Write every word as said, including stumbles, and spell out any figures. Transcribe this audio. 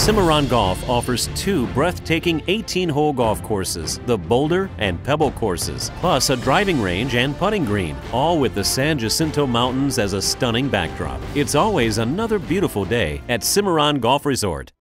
Cimarron Golf offers two breathtaking eighteen-hole golf courses, the Boulder and Pebble courses, plus a driving range and putting green, all with the San Jacinto Mountains as a stunning backdrop. It's always another beautiful day at Cimarron Golf Resort.